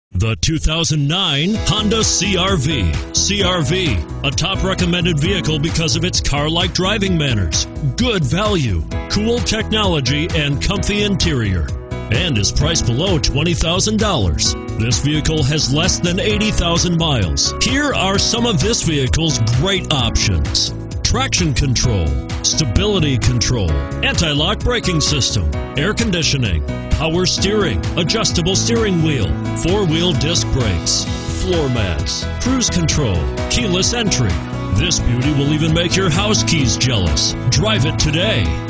The 2009 Honda CR-V. CR-V, a top recommended vehicle because of its car-like driving manners, good value, cool technology, and comfy interior, and is priced below $20,000. This vehicle has less than 80,000 miles. Here are some of this vehicle's great options: traction control, stability control, anti-lock braking system, air conditioning, power steering, adjustable steering wheel, four-wheel disc brakes, floor mats, cruise control, keyless entry. This beauty will even make your house keys jealous. Drive it today.